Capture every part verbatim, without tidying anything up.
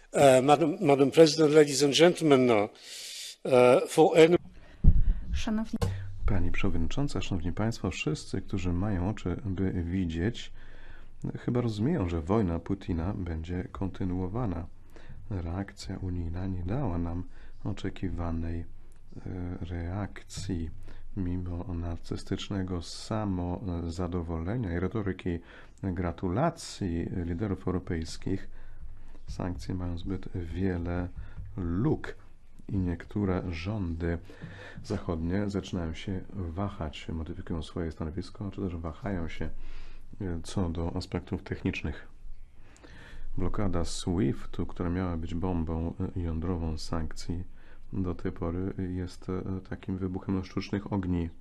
Uh, Madam, Madam President, ladies and gentlemen, uh, for any... Szanowni Pani Przewodnicząca, Szanowni Państwo, wszyscy, którzy mają oczy, by widzieć, chyba rozumieją, że wojna Putina będzie kontynuowana. Reakcja unijna nie dała nam oczekiwanej reakcji. Mimo narcystycznego samozadowolenia i retoryki gratulacji liderów europejskich, sankcje mają zbyt wiele luk i niektóre rządy zachodnie zaczynają się wahać, modyfikują swoje stanowisko, czy też wahają się co do aspektów technicznych. Blokada SWIFT-u, która miała być bombą jądrową sankcji, do tej pory jest takim wybuchem sztucznych ogni.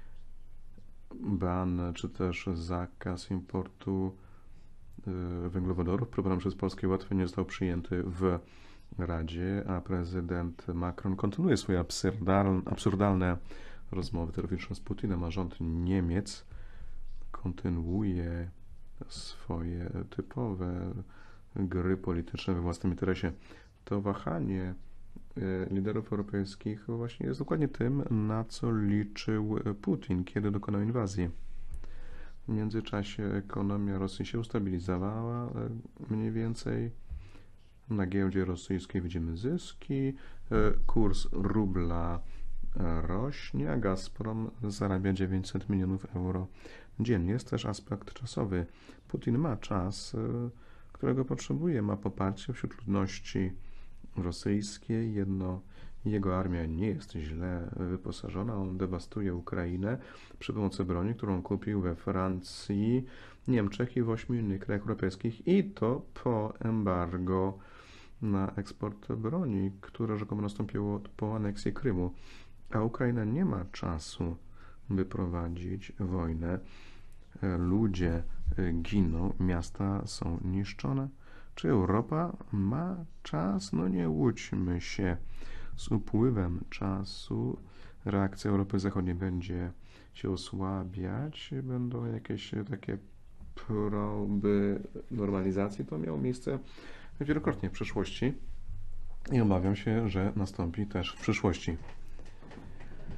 Ban czy też zakaz importu węglowodorów proponowany przez Polskę i Łotwę nie został przyjęty w Radzie, a prezydent Macron kontynuuje swoje absurdalne, absurdalne rozmowy telefoniczne z Putinem, a rząd Niemiec kontynuuje swoje typowe gry polityczne we własnym interesie. To wahanie liderów europejskich właśnie jest dokładnie tym, na co liczył Putin, kiedy dokonał inwazji. W międzyczasie ekonomia Rosji się ustabilizowała mniej więcej. Na giełdzie rosyjskiej widzimy zyski, kurs rubla rośnie, a Gazprom zarabia dziewięćset milionów euro dziennie. Jest też aspekt czasowy. Putin ma czas, którego potrzebuje, ma poparcie wśród ludności rosyjskiej. Jedno, jego armia nie jest źle wyposażona, on dewastuje Ukrainę przy pomocy broni, którą kupił we Francji, Niemczech i w ośmiu innych krajach europejskich, i to po embargo na eksport broni, które rzekomo nastąpiło po aneksji Krymu. A Ukraina nie ma czasu, by prowadzić wojnę. Ludzie giną, miasta są niszczone. Czy Europa ma czas? No nie łudźmy się. Z upływem czasu reakcja Europy Zachodniej będzie się osłabiać, będą jakieś takie próby normalizacji. To miało miejsce wielokrotnie w przeszłości i obawiam się, że nastąpi też w przyszłości.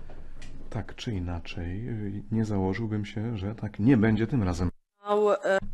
Tak czy inaczej, nie założyłbym się, że tak nie będzie tym razem.